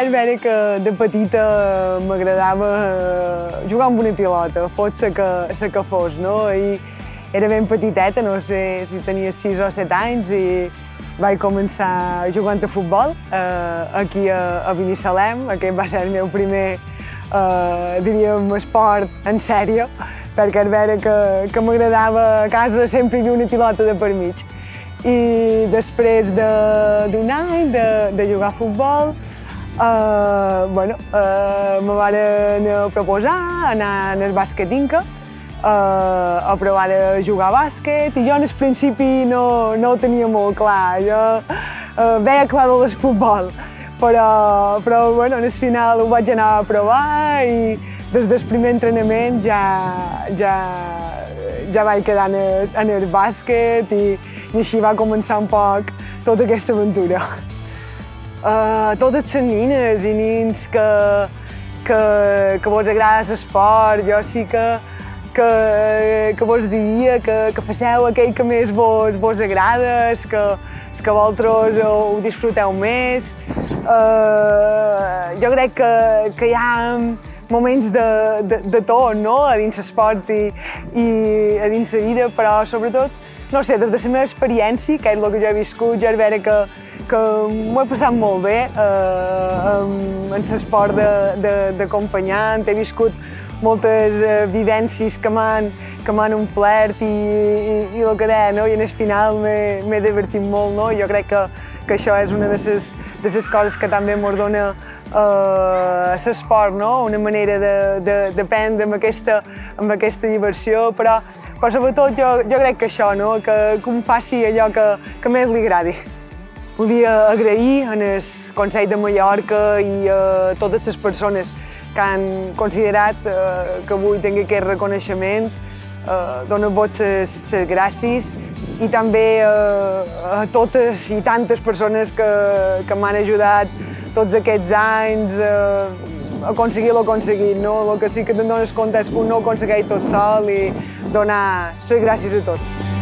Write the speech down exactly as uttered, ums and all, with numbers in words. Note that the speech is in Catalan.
és vera que de petita m'agradava jugar amb una pilota, fos la que, la que fos, no? I era ben petiteta, no sé si tenia sis o set anys, i vaig començar jugant a futbol eh, aquí a, a Binissalem. Aquest va ser el meu primer, eh, diríem, esport en sèrio, perquè és vera que, que m'agradava a casa sempre hi havia una pilota de per mig. I després d'un de, any de, de jugar a futbol, eh, bueno, eh, me van proposar anar al bàsquet Inca, eh, a provar de jugar a bàsquet, i jo en el principi no, no ho tenia molt clar. Jo eh, veia clar del futbol, però, però bueno, al final ho vaig anar a provar i des del primer entrenament ja, ja, ja vaig quedar en el, en el bàsquet i, i així va començar un poc tota aquesta aventura. Uh, totes les nines i nins que, que, que vos agrada l'esport, jo sí que, que, que vos diria que, que faceu aquell que més vos, vos agrada, el que, el que vosaltres ho disfruteu més. Uh, jo crec que, que hi ha moments de, de, de tot, no?, a dins l'esport i, i a dins la vida, però sobretot, no sé, des de la meva experiència, que és el que jo he viscut, jo és vera que, que m'ho he passat molt bé eh, en l'esport d'acompanyant, he viscut moltes eh, vivències que m'han omplert i, i, i el que deia, no?, i en el final m'he divertit molt, no?, i jo crec que, que això és una de les, de les coses que també ens dona Uh, l'esport, no? Una manera d'aprendre amb, aquesta, amb aquesta diversió, però, però sobretot jo, jo crec que això, no? que, que em faci allò que, que més li agradi. Volia agrair al Consell de Mallorca i a totes les persones que han considerat uh, que avui tingui aquest reconeixement, uh, donar-vos les, les gràcies, i també uh, a totes i tantes persones que, que m'han ajudat tots aquests anys a aconseguir el que he aconseguit, no? El que sí que te'n dones compte és que un no ho aconsegueix tot sol i donar les gràcies a tots.